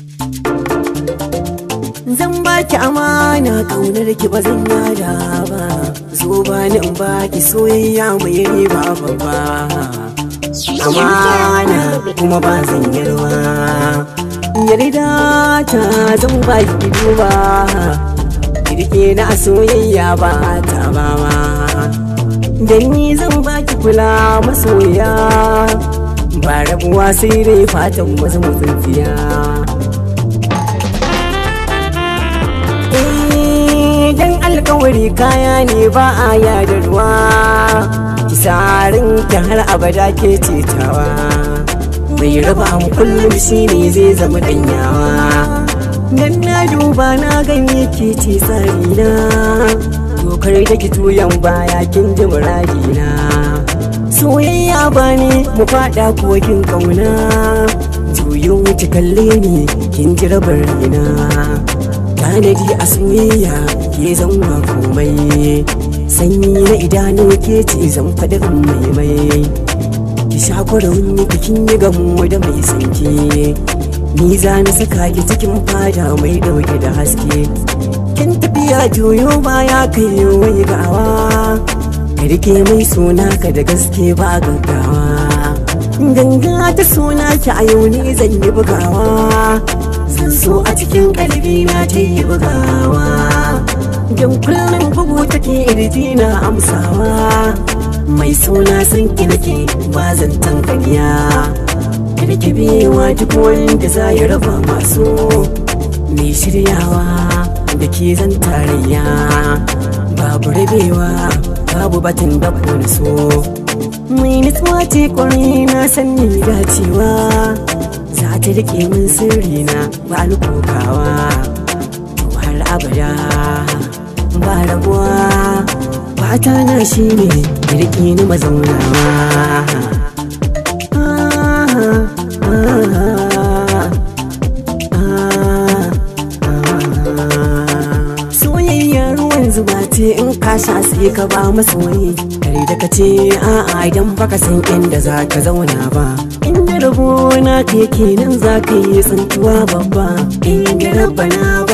Zan baki amana kaunar ki ba zan yada ba, zo ba ni in baki soyayya mai riba babba. Amana kuma ba zan yarwa, yarda ta zan baki duba, kirke na soyayya ba ta ba ma. Dan ni zan baki kula masoya, ba rabuwa sai dai fatan wasu mutuntiya. Dan alkawari kaya ne ba a yadarwa, kisarin ki har abada ke cetawa. Mai raba mu kullum shine zai zama danyawa. Dan na duba na ganye ke ce tsarina, dokar da ki tuyan baya kin ji muradina. Soyayya ba ne mu fada kogin kauna, juyin wuce kalle ni kin ji rabar rina. Tanadi a soyayya ke zama komai, sanyi na idanu ke ce zan faɗin maimai. Ki sha kwarawun bikin yi gamu da mai sanki, ni za na saka ki cikin fada mai ɗauke da haske. Kin tafiya juyo baya kai wai gawa, ka rike mai suna ka da gaske ba gaggawa. Ganga ta suna ki a yau ni zan yi bugawa, zan so a cikin kalbi na ta yi bugawa. Don kullum bugu take irji na amsawa, mai suna san ki nake ba zan tankaniya. Karki biyewa duk wanda za ya raba masu, mai shiryawa da ke zan tarayya. Babu rabewa babu batun da na so, mai nutsuwa ce kwarai na san ni dacewa. Za ta rike min sirri na ba ni kokawa, to har abada ba rabuwa. Fata na shi ne rike ni mazaunawa. Soyayya ruwan zuba ce in ka sha sai ka ba masoyi, kare da ka ce a'a idan baka san inda za ka zauna ba. Inda rabo na keke nan za ka yi tsintuwa babba, inda rabbana